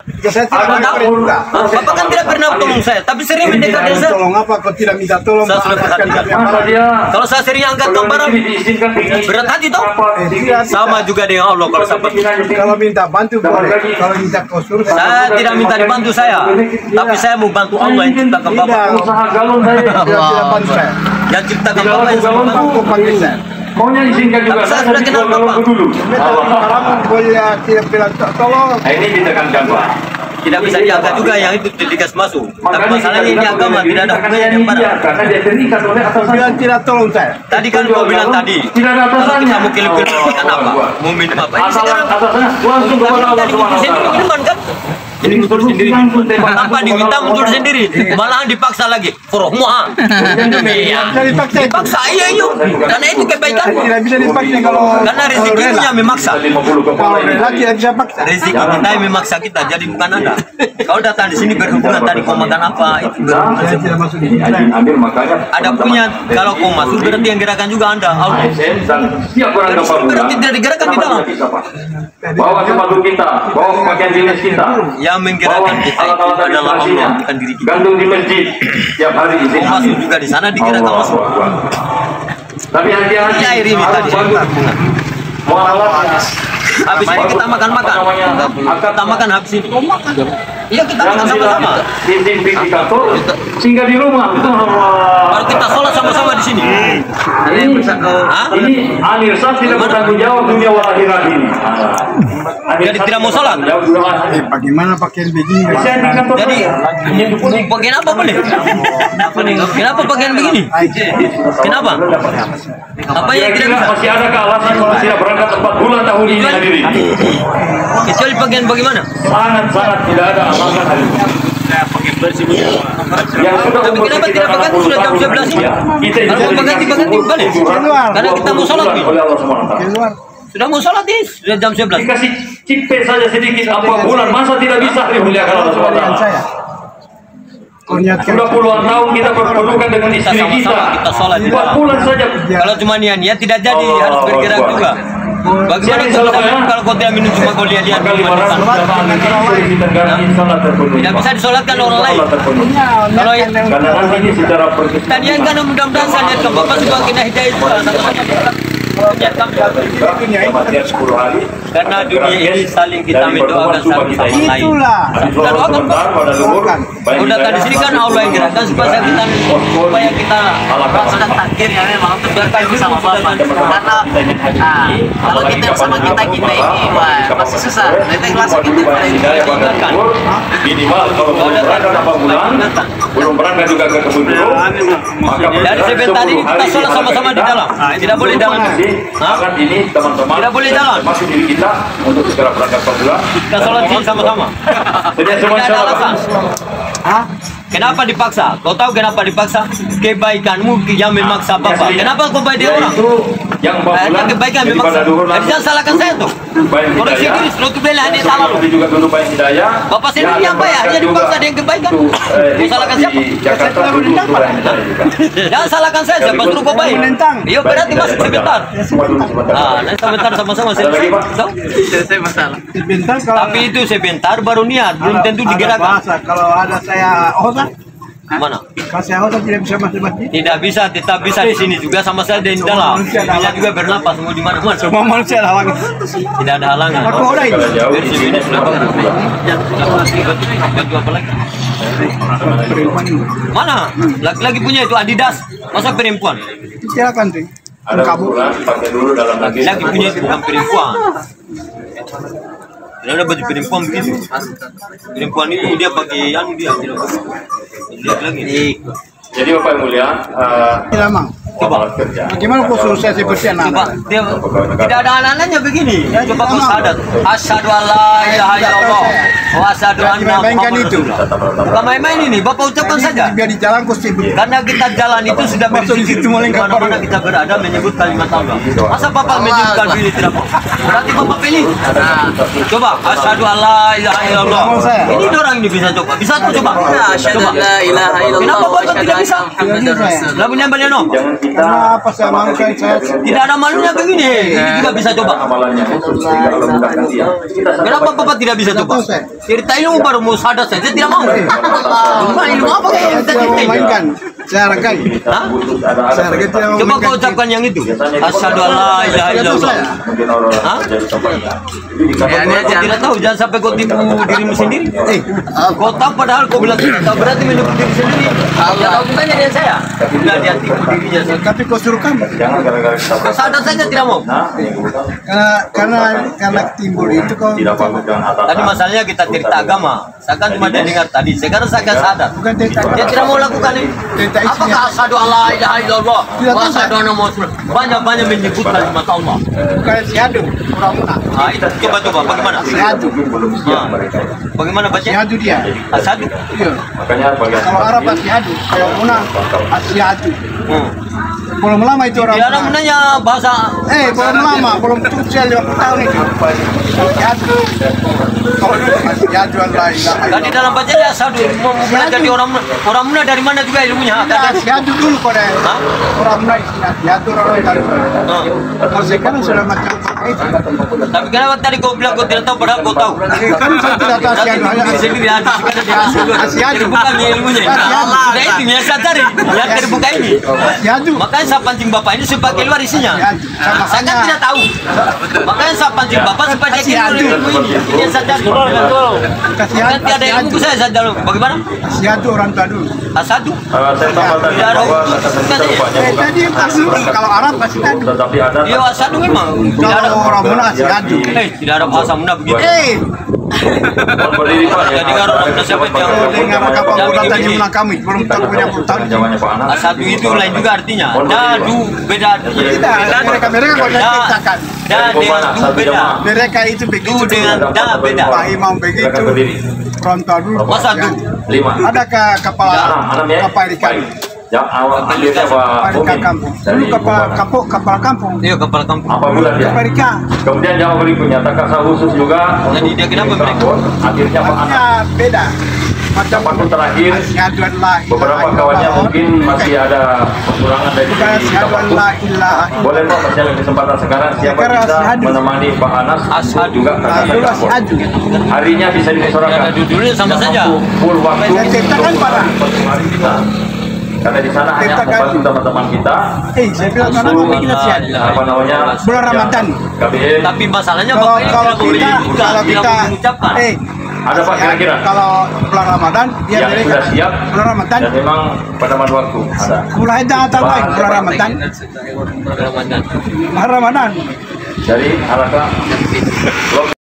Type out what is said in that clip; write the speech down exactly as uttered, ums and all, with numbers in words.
Saya tidak Ada juga. Bapak kan tidak pernah tolong saya, tapi sering mendekat desa. Tolong apa? Kau tidak minta tolong? Saya sudah perhatikan. Kalau saya sering angkat tong barang, berat hati toh. Sama juga dengan Allah kalau saya bantu. Kalau minta bantu boleh. Kalau minta kau suruh. Saya tidak minta dibantu saya, tapi saya mau bantu Allah yang ciptakan Bapak. Usaha galon saya. Tidak bantu saya. Yang ciptakan Bapak yang saya bantu. Kau panggil saya. Maunya diizinkan juga. Saya sudah kenal Bapak. dulu. Kamu boleh tidak bilang tolong. Ini ditekan jangka. Tidak bisa diangkat juga yang itu dikasih masuk. Tapi masalahnya ini agama tidak ada hubungannya dengan barang. Karena dia terikat oleh atasannya. Bilang tidak tolong saya. Tadi kan kau bilang tadi, Tidak ada kalau kita atasannya. mau kirim-kirim makan apa, mau minum apa, ini Asalan sekarang atasannya langsung kepada Allah tadi Subhanahu wa sendiri taala. minuman kan? Ini mundur sendiri, tanpa diminta mundur sendiri, malahan dipaksa lagi. Forohmuah, Bisa dipaksa. dipaksa iya iya, karena itu kebaikan. Tidak bisa dipaksa kalau Karena rezekinya memaksa. lima puluh kalau rela tidak bisa paksa. Rezeki kita yang memaksa kita, jadi bukan Anda. Kau datang di sini berhubungan tadi kau makan apa, itu berhubungan. Saya tidak masuk di Ini sini. Aji ambil makanya. Ada punya, kalau kau masuk berarti yang gerakan juga Anda. Allah. A S N dan setiap orang kapal Berarti tidak digerakkan di dalam. Bawa sepatu kita, bawa pakaian dinas kita, Yang menggerakkan kita itu adalah Allah, bukan diri kita. gantung di masjid tiap hari izin. Kau masuk juga di sana digerakkan masuk. Tapi hati-hati. Ini air ini tadi. Mau alat. Habis ini kita makan-makan. Kita makan habis ini. Iya kita makan sama-sama. Dinding di kantor, singgah di rumah. Itu Baru kita sholat sama-sama di sini. Ini, Hah? ini Anirsa tidak bertanggung jawab dunia wal akhirat ini. Jadi tidak mau sholat? Eh, bagaimana pakaian begini? Bisa di kantor. Jadi bagian apa boleh? Kenapa bagian begini? Kenapa? Apa yang tidak bisa? Masih ada alasan kalau tidak berangkat empat bulan tahun ini hadirin. Kecuali bagian bagaimana? Sangat-sangat tidak ada alasan hari ini. Yang sudah Tapi umur kenapa sekitar tidak berganti sudah jam sebelas ini? Kita Kalau mau berganti-berganti balik. Karena kita mau sholat nih. oleh Allah Subhanahu wa taala. Keluar. Sudah mau sholat nih, sudah jam sebelas. Dikasih cipe saja sedikit apa bulan masa tidak bisa dimuliakan Allah Subhanahu wa Kalian taala. saya. Kau niatkan. Sudah puluhan tahun kita berpelukan dengan Kita istri kita. sama-sama kita sholat di Empat dalam. bulan saja. Kalau cuma niat-niat tidak jadi, Allah harus bergerak Akbar. juga. Bagaimana Jadi, kalau salah ya? kalau kau tidak minum cuma kau lihat-lihat Maka lima ratus minuman di jamaah negeri kita ganti salat terpenuhi. tidak bisa disolatkan orang lain. Salat terpenuhi. Kalau yang Karena nanti ini secara perkembangan. tadian kan mudah-mudahan saya lihatkan Bapak juga kena hidayah itu satu-satu. Kematian sepuluh hari. Karena dunia ini saling kita mendoakan satu sama lain. Itulah. Kita doakan Pak. Pada luhur. Kau datang di sini kan Allah yang gerakan supaya kita supaya kita sudah takdirnya memang untuk bertemu sama Bapak. Karena nah, kalau kita sama kita kita ini wah masih susah. Nanti langsung kita pada ingatkan. Minimal kalau belum berangkat berapa bulan, belum berangkat juga ke kebun dulu. Maka Dari sebentar ini kita sholat sama-sama di dalam. Tidak boleh dalam. Akan ini teman-teman. Tidak boleh jalan. Masuk diri kita untuk segera berangkat ke bulan. Kita sholat sini sama-sama. Jadi semua Tidak ada salah. alasan. Hah? Kenapa dipaksa? Kau tahu kenapa dipaksa? Kebaikanmu yang memaksa Bapak. Kenapa kau baik dia orang? Itu yang empat Kayaknya bulan. kebaikan jadi memaksa. pada duhur Tidak bisa salahkan saya tuh. Baik Orang hidayah. sendiri selalu bela ini salah loh. Tapi juga dulu baik hidayah. Bapak sendiri yang baik, hanya dipaksa dia yang kebaikan. Itu, eh, Mau salahkan di siapa? Jakarta dulu baik hidayah juga. Jangan salahkan saya, saya justru kau baik. Menentang. Iya berarti masuk sebentar. Semua dulu sebentar. Ah, nanti sebentar sama-sama Ada lagi, selesai. Pak? Tahu? selesai masalah. Sebentar kalau Tapi itu sebentar baru niat, belum ada- tentu ada digerakkan. bahasa. Kalau ada saya otak, Mana? kalau saya otak tidak bisa masuk masjid. Tidak bisa, tetap bisa di sini juga sama saya di dalam. Bisa juga bernapas mau di mana-mana. Semua manusia halangan. Tidak ada halangan. Aku udah itu. Kalau jauh Dari sini ini sudah bagus. Ya, baju apa lagi? Perempuan ini. Mana? Laki-laki punya itu Adidas. Masa perempuan? Silakan sih. ada ukuran pakai dulu dalam negeri. Laki punya itu bukan perempuan. Tidak ada baju perempuan begitu. Perempuan itu dia pakai anu dia. Lihat lagi. Jadi Bapak yang mulia, eh, Tidak mau. selamat kerja. Bagaimana kau suruh saya seperti Coba anak? dia tidak ada anak-anaknya begini. Coba kau sadar. Asyhadu an la ilaha illallah wa asyhadu anna Dimainkan Muhammadar itu. Rasulullah. Bukan main-main ini, Bapak ucapkan saja. Biar di jalan kau sibuk. Karena kita jalan itu sudah Masuk di berzikir situ mulai di mana-mana kita berada menyebut kalimat Allah. Masa Bapak menyebutkan pilih tidak mau? Berarti Bapak pilih. Coba asyhadu an la ilaha illallah. Mau saya? Ini orang ini bisa coba. Bisa tuh coba. Asyhadu Coba. an la ilaha illallah Kenapa wa Bapak asyhadu tidak bisa? anna Muhammadar Rasulullah. Lagu nyambalnya no. Jangan kita. Karena apa saya mau saya saya Tidak ada malunya begini. Ini juga bisa coba. Amalannya khusus sehingga Allah mudahkan dia. Kita Kenapa Bapak tidak bisa coba? Cerita ilmu baru mau sadar saja tidak mau. Cuma ilmu apa yang kita tidak cerita ini? memainkan. Saya hargai. Hah? Saya hargai tidak Coba memainkan. kau ucapkan yang itu. Asyhadu alla ilaha illallah. mungkin orang Hah? jadi contohnya. Ya, dia Kau tidak tahu, jangan sampai kau tipu dirimu sendiri. Eh, Kau tahu padahal kau bilang tidak tahu, berarti menyebut diri sendiri. Ya tahu bukannya dia saya. Sudah dia tipu dirinya sendiri. tapi kau suruh kami. Jangan gara-gara kita Kau sadar saja tidak mau. nah, ini kebutuhan Karena karena karena timbul itu kau tidak pamit dengan atasan. Tadi masalahnya kita cerita agama. Saya kan cuma dengar tadi. Sekarang saya kan sadar. bukan cerita Dia tidak mau lakukan ini. cerita isinya. Apakah asyhadu alla ilaha illallah Tidak wa tahu, asyhadu anna Muhammadar Rasulullah. Banyak-banyak menyebut kalimat Allah. Bukan siadu, pura-pura. Ah, itu coba-coba bagaimana? Siadu, belum siap Ah. mereka. Bagaimana baca? siadu dia. Asyhadu. Iya. Makanya bagian Kalau Arab siadu, kalau Muna siadu. Hmm. Belum lama itu orang. Dia ada Muna. menanya bahasa Eh, belum lama, belum usia lima puluh tahun itu. Siadu. Kalau dulu siadu Allah ilaha Tadi illallah. dalam bacanya asyhadu mau belajar di orang orang Muna dari mana juga ilmunya? Nah, Kata siadu dulu kau deh. Hah? Orang Muna siadu orang tadi. Ah. Kalau sekarang sudah macam itu. Tapi kenapa tadi kau bilang kau tidak tahu padahal kau tahu? Eh, kan saya tidak tahu Nanti siadu hanya diri sendiri hati sekarang dia dulu. Asyhadu. Terbuka nih ilmunya. Asyhadu. Nah itu yang saya cari. Yang terbuka ini. siadu. Makanya saya pancing bapak ini supaya keluar isinya. Asyhadu. Sama Saya kan hanya- tidak tahu. Makanya saya pancing bapak supaya dia keluar Asyhadu. ilmu ini. Ini yang saya cari. Nanti ada ilmu saya saya tahu. Bagaimana? Siadu orang tua dulu. Asyhadu. Uh, saya tambah tadi Tidak ada bahwa hukum. kata kita rupanya Eh, bukan tadi pasti kalau Arab pasti siadu. tetapi ada Iya asyhadu memang. Tidak ada. Kalau orang Muna siadu. Eh tidak ada bahasa Muna begitu. Eh, Mohon berdiri Pak. ya. Jadi kalau orang siapa yang dengan kapal Jangan bola tadi begini. Muna kami belum tahu punya puluh tahun. Jawabannya Pak Anas. Asyhadu itu lain juga artinya. Dadu beda artinya. Tidak, mereka mereka kau Da, ceritakan. da dengan du beda. Mereka itu Du begitu dengan da beda. Pak Imam begitu. Silakan berdiri. Orang tua dulu. Masa du? Lima. Adakah kepala Enam, enam ya. kapal ikan? Baik. Ya, awal akhirnya Pak Kapal ikan Mumin kampung. dari Dulu kapal Bukana. kapal kapal kampung. Iya kepala kampung. Apa bulan dia? Kapal ikan. Kemudian yang berikutnya takasa khusus juga Jadi untuk dia kenapa transport. berikut? Akhirnya Pak Anas. Artinya beda. Macam Waktu terakhir asyhadu an la ilaha beberapa kawannya illallah. mungkin masih ada kekurangan dari Bukan segi asyhadu an waktu. la ilaha illallah. Boleh Pak masih ada kesempatan sekarang siapa Sekarang bisa asyhadu. menemani Pak Anas Asyhadu. juga Nah, kakak dulu transport. asyhadu. Harinya bisa Ya, disesuaikan. dudulnya sama Yang saja. mampu full waktu Saya ceritakan, Pak. untuk hari kita. Karena di sana hanya Ceritakan. membantu teman-teman kita. Eh, saya bilang karena Langsung, mau bikin siadu. apa namanya? Bulan Ramadan. K B N. Tapi masalahnya Kalau bapak ini kalau tidak boleh kita buka, kalau tidak kita boleh mengucapkan. eh Ada Pak kira-kira kalau bulan Ramadan dia yang mereka sudah siap bulan Ramadan dan memang pada waktu ada. mulai datang lagi bulan Ramadan Ramadan. bulan Ramadan Dari Haraka